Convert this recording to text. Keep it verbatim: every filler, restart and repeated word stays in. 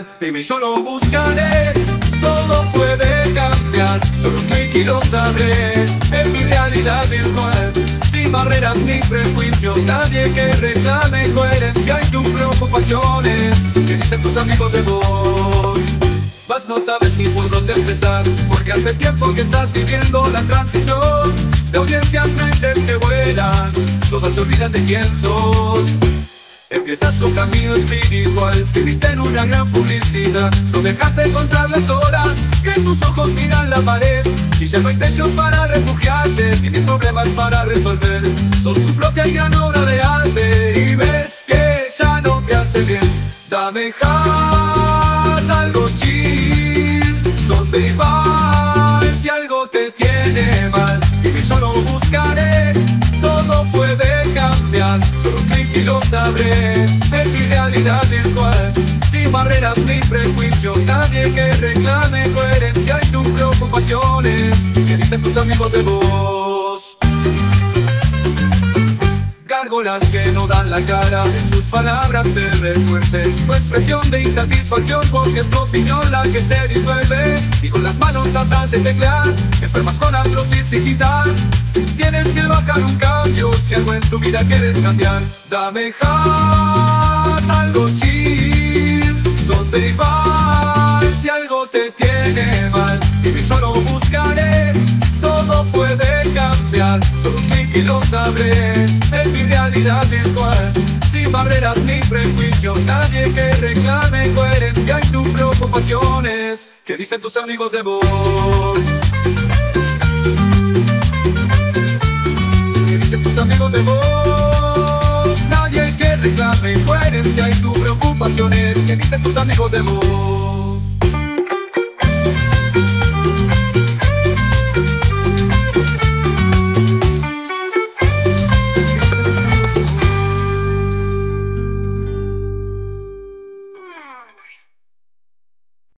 mal. Dime, yo lo buscaré, todo puede cambiar, solo un clic y lo sabré. En mi realidad virtual, sin barreras ni prejuicios, nadie que reclame coherencia y tus preocupaciones. ¿Qué dicen tus amigos de vos? Mas no sabes ni por dónde empezar, porque hace tiempo que estás viviendo la transición de audiencias, mentes que vuelan, todas se olvidan de quién sos. Empiezas tu camino espiritual, te viste en una gran publicidad, no dejaste contar las horas que tus ojos miran la pared, y ya no hay techos para refugiarte, ni problemas para resolver. Sos tu propia y gran obra de arte, y ves que ya no te hace bien. Dame haz algo chill, ¿dónde vas? Si algo te tiene mal, dime, yo lo buscaré, todo puede cambiar, solo un clic y lo sabré. En mi realidad virtual, sin barreras ni prejuicios, nadie que reclame coherencia y tus preocupaciones. ¿Qué dicen tus amigos de vos? Gárgolas que no dan la cara, en sus palabras te refuerces tu expresión de insatisfacción, porque es tu opinión la que se disuelve. Y con las manos atrás de teclear, enfermas con artrosis digital. Tienes que bajar un cambio si algo en tu vida quieres cambiar. Dame haz algo chill, ¿dónde vas? Si algo te tiene mal, dime, yo lo buscaré, todo puede cambiar, solo un clic y lo sabré. En mi realidad virtual, sin barreras ni prejuicios, nadie que reclame coherencia y tus preocupaciones. ¿Qué dicen tus amigos de vos? ¿Qué dicen tus amigos de vos? Nadie que reclame coherencia y tus preocupaciones. ¿Qué dicen tus amigos de vos?